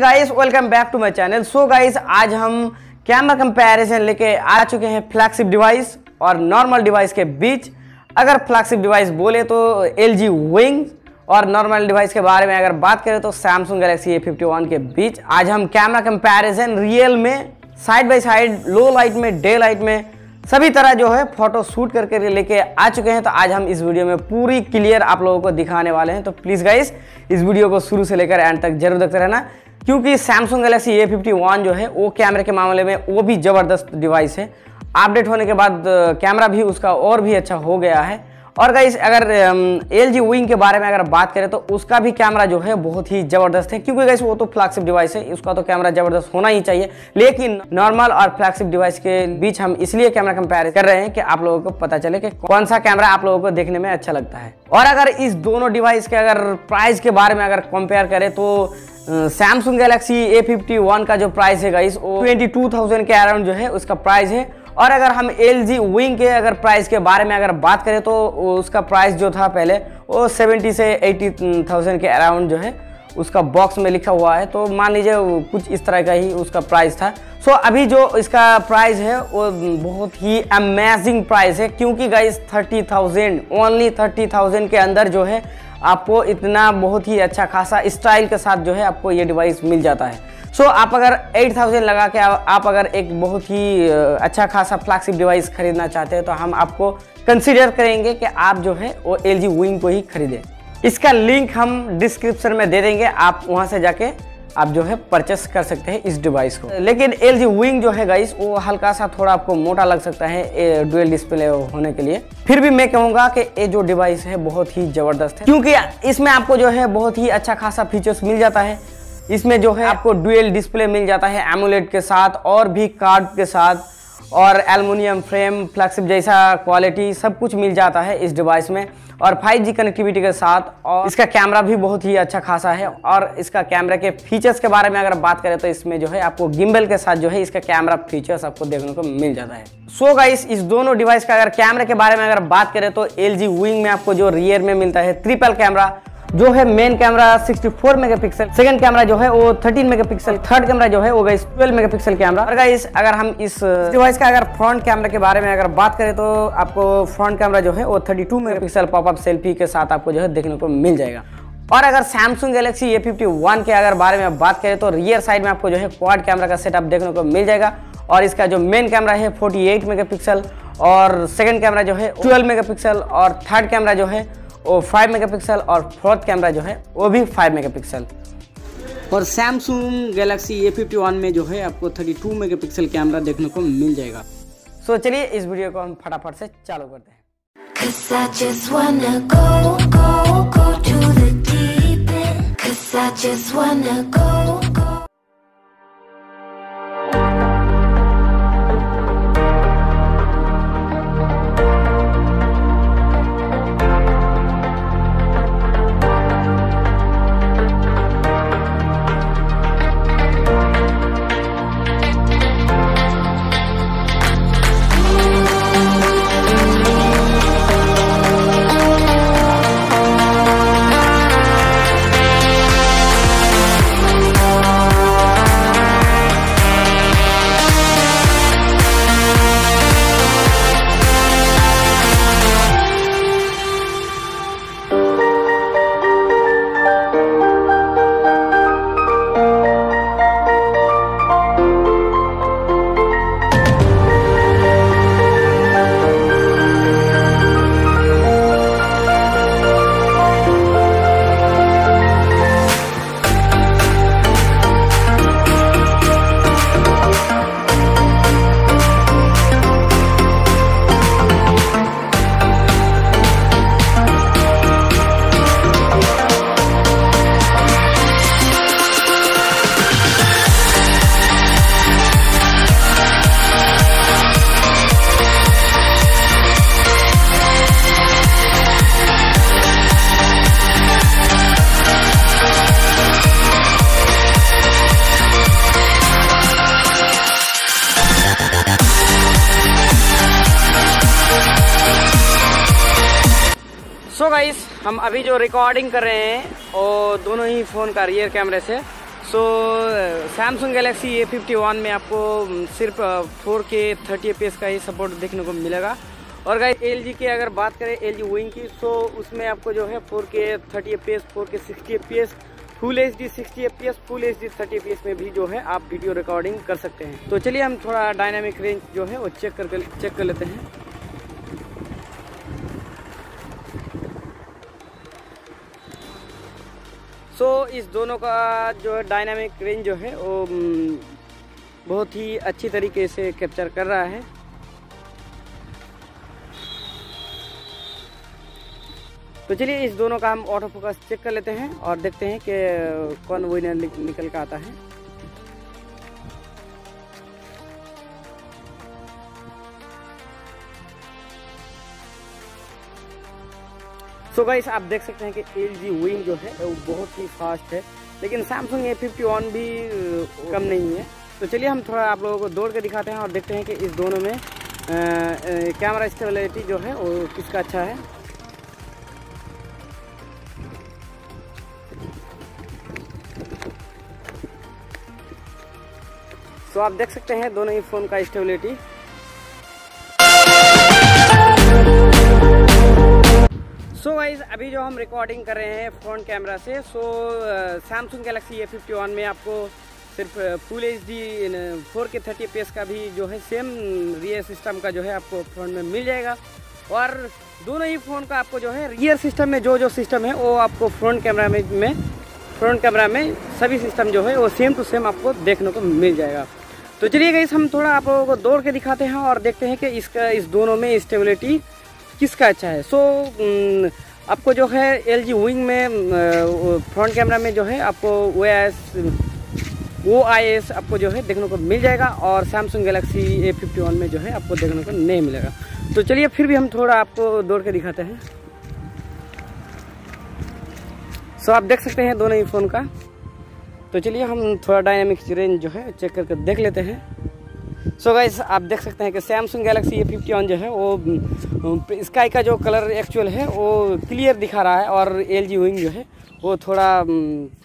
Guys, welcome back to my channel. So guys, आज हम camera comparison लेके आ चुके हैं फ्लैगशिप डिवाइस और नॉर्मल डिवाइस के बीच। अगर फ्लैगशिप डिवाइस बोले तो LG विंग और नॉर्मल डिवाइस के बारे में अगर बात करें तो सैमसंग गैलेक्सी A51 के बीच आज हम कैमरा कंपैरिजन रियल में side by side, low light में, डे लाइट में, सभी तरह जो है फोटो शूट करके लेके आ चुके हैं। तो आज हम इस वीडियो में पूरी क्लियर आप लोगों को दिखाने वाले हैं। तो प्लीज़ गाइस, इस वीडियो को शुरू से लेकर एंड तक जरूर देखते रहना, क्योंकि सैमसंग गैलेक्सी A51 जो है वो कैमरे के मामले में वो भी ज़बरदस्त डिवाइस है। अपडेट होने के बाद कैमरा भी उसका और भी अच्छा हो गया है। और गाइस, अगर LG विंग के बारे में अगर बात करें तो उसका भी कैमरा जो है बहुत ही ज़बरदस्त है, क्योंकि गाइस वो तो फ्लैगशिप डिवाइस है, उसका तो कैमरा ज़बरदस्त होना ही चाहिए। लेकिन नॉर्मल और फ्लैगशिप डिवाइस के बीच हम इसलिए कैमरा कंपेयर कर रहे हैं कि आप लोगों को पता चले कि कौन सा कैमरा आप लोगों को देखने में अच्छा लगता है। और अगर इस दोनों डिवाइस के अगर प्राइस के बारे में अगर कंपेयर करें तो सैमसंग गैलेक्सी A51 का जो प्राइस है गाइस वो 22,000 के अराउंड जो है उसका प्राइस है। और अगर हम LG विंग के अगर प्राइस के बारे में अगर बात करें तो उसका प्राइस जो था पहले वो 70 से 80,000 के अराउंड जो है उसका बॉक्स में लिखा हुआ है। तो मान लीजिए कुछ इस तरह का ही उसका प्राइस था। सो अभी जो इसका प्राइस है वो बहुत ही अमेजिंग प्राइस है, क्योंकि गाइस 30,000, ओनली 30,000 के अंदर जो है आपको इतना बहुत ही अच्छा खासा स्टाइल के साथ जो है आपको ये डिवाइस मिल जाता है। सो आप अगर 8,000 लगा के आप अगर एक बहुत ही अच्छा खासा फ्लैगशिप डिवाइस खरीदना चाहते हैं तो हम आपको कंसीडर करेंगे कि आप जो है वो LG विंग को ही खरीदें। इसका लिंक हम डिस्क्रिप्शन में दे देंगे, आप वहां से जाके आप जो है परचेस कर सकते हैं इस डिवाइस को। लेकिन LG विंग जो है गाइस वो हल्का सा थोड़ा आपको मोटा लग सकता है डुअल डिस्प्ले होने के लिए। फिर भी मैं कहूँगा कि ये जो डिवाइस है बहुत ही ज़बरदस्त है, क्योंकि इसमें आपको जो है बहुत ही अच्छा खासा फीचर्स मिल जाता है। इसमें जो है आपको डुअल डिस्प्ले मिल जाता है एमोलेड के साथ और भी कार्ड के साथ, और एल्युमिनियम फ्रेम, फ्लैगशिप जैसा क्वालिटी सब कुछ मिल जाता है इस डिवाइस में, और 5G कनेक्टिविटी के साथ। और इसका कैमरा भी बहुत ही अच्छा खासा है। और इसका कैमरा के फीचर्स के बारे में अगर बात करें तो इसमें जो है आपको गिम्बल के साथ जो है इसका कैमरा फीचर्स आपको देखने को मिल जाता है। सो गाइस, इस दोनों डिवाइस का अगर कैमरे के बारे में अगर बात करें तो LG विंग में आपको जो रियर में मिलता है ट्रिपल कैमरा, जो है main camera 64 megapixel, second camera जो है वो 13 मेगापिक्सल, थर्ड कैमरा जो है वो गाइस 12 मेगापिक्सल कैमरा। और गाइस, अगर हम इस डिवाइस का अगर फ्रंट कैमरा के बारे में अगर बात करें तो आपको फ्रंट कैमरा जो है वो 32 मेगापिक्सल पॉपअप सेल्फी के साथ आपको जो है देखने को मिल जाएगा। और अगर सैमसंग गैलेक्सी A51 के अगर बारे में बात करें तो रियर साइड में आपको जो है क्वाड कैमरा का सेटअप देखने को मिल जाएगा। और इसका जो मेन कैमरा है 48 मेगापिक्सल, और सेकंड कैमरा जो है 12 मेगापिक्सल, और थर्ड कैमरा जो है वो 5 मेगापिक्सल, और फोर्थ कैमरा जो है वो भी 5 मेगापिक्सल। और सैमसंग गैलेक्सी A51 में जो है आपको 32 मेगापिक्सल कैमरा देखने को मिल जाएगा। सो चलिए इस वीडियो को हम फटाफट से चालू करते हैं। सो गाइस, हम अभी जो रिकॉर्डिंग कर रहे हैं वो दोनों ही फ़ोन का रियर कैमरे से। सो सैमसंग गैलेक्सी A51 में आपको सिर्फ 4K 30 fps का ही सपोर्ट देखने को मिलेगा। और गाइस LG की अगर बात करें LG विंग की, तो उसमें आपको जो है 4K 30 fps, 4K 60 fps, full HD 60 fps, full HD 30 fps में भी जो है आप वीडियो रिकॉर्डिंग कर सकते हैं। तो चलिए हम थोड़ा डायनामिक रेंज जो है वो चेक कर लेते हैं। सो इस दोनों का जो है डायनामिक रेंज जो है वो बहुत ही अच्छी तरीके से कैप्चर कर रहा है। तो चलिए इस दोनों का हम ऑटो फोकस चेक कर लेते हैं और देखते हैं कि कौन विनर निकल कर आता है। सो गाइस आप देख सकते हैं कि LG विंग जो है वो बहुत ही फास्ट है, लेकिन सैमसंग A51 भी कम नहीं है। तो चलिए हम थोड़ा आप लोगों को दौड़ के दिखाते हैं और देखते हैं कि इस दोनों में कैमरा स्टेबिलिटी जो है वो किसका अच्छा है। तो आप देख सकते हैं दोनों ही फ़ोन का स्टेबिलिटी। सो गाइस अभी जो हम रिकॉर्डिंग कर रहे हैं फ्रंट कैमरा से, सैमसंग गैलेक्सी A51 में आपको सिर्फ फुल HD 4K 30 fps का भी जो है सेम रियर सिस्टम का जो है आपको फ्रंट में मिल जाएगा। और दोनों ही फ़ोन का आपको जो है रियर सिस्टम में जो सिस्टम है वो आपको फ्रंट कैमरा में सभी सिस्टम जो है वो सेम टू सेम आपको देखने को मिल जाएगा। तो चलिए गाइस हम थोड़ा आप लोगों को दौड़ के दिखाते हैं और देखते हैं कि इस दोनों में स्टेबिलिटी किसका अच्छा है। आपको जो है LG विंग में फ्रंट कैमरा में जो है आपको OIS आपको जो है देखने को मिल जाएगा और सैमसंग गैलेक्सी A51 में जो है आपको देखने को नहीं मिलेगा। तो चलिए फिर भी हम थोड़ा आपको दौड़ के दिखाते हैं। आप देख सकते हैं दोनों ही फ़ोन का। तो चलिए हम थोड़ा डायनामिक रेंज जो है चेक करके देख लेते हैं। गाइस आप देख सकते हैं कि सैमसंग गैलेक्सी A51 जो है वो स्काई का जो कलर एक्चुअल है वो क्लियर दिखा रहा है और LG विंग जो है वो थोड़ा